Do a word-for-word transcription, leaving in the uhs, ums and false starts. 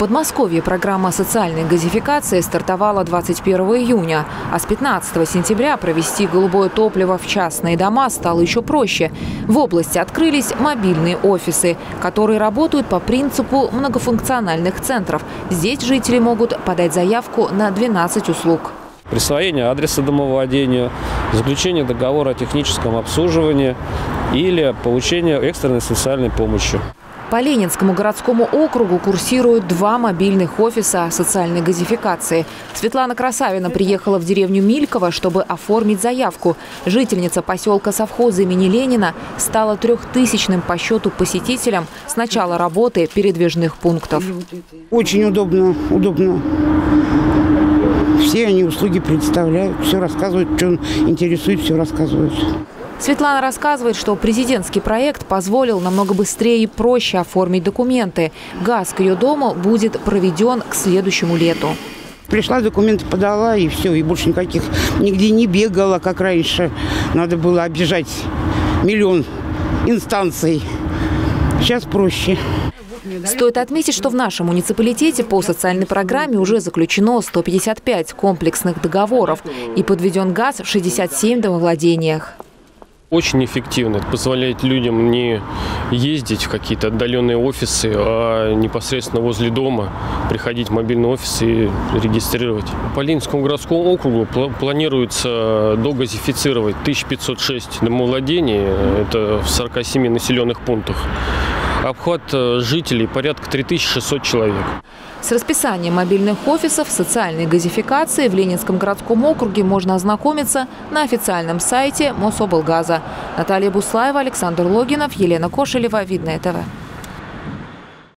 Подмосковье программа социальной газификации стартовала двадцать первого июня, а с пятнадцатого сентября провести голубое топливо в частные дома стало еще проще. В области открылись мобильные офисы, которые работают по принципу многофункциональных центров. Здесь жители могут подать заявку на двенадцать услуг. Присвоение адреса домовладения, заключение договора о техническом обслуживании или получение экстренной социальной помощи. По Ленинскому городскому округу курсируют два мобильных офиса социальной газификации. Светлана Красавина приехала в деревню Мильково, чтобы оформить заявку. Жительница поселка совхоза имени Ленина стала трехтысячным по счету посетителям с начала работы передвижных пунктов. Очень удобно, удобно. Все они услуги представляют, все рассказывают, что интересует, все рассказывают. Светлана рассказывает, что президентский проект позволил намного быстрее и проще оформить документы. Газ к ее дому будет проведен к следующему лету. Пришла, документы подала, и все, и больше никаких, нигде не бегала, как раньше. Надо было обижать миллион инстанций. Сейчас проще. Стоит отметить, что в нашем муниципалитете по социальной программе уже заключено сто пятьдесят пять комплексных договоров и подведен газ в шестидесяти семи домовладениях. Очень эффективно. Это позволяет людям не ездить в какие-то отдаленные офисы, а непосредственно возле дома приходить в мобильный офис и регистрировать. По Ленинскому городскому округу планируется догазифицировать тысячу пятьсот шесть домовладений, это в сорока семи населенных пунктах. Обхват жителей порядка три тысячи шестьсот человек. С расписанием мобильных офисов социальной газификации в Ленинском городском округе можно ознакомиться на официальном сайте Мособлгаза. Наталья Буслаева, Александр Логинов, Елена Кошелева, Видное ТВ.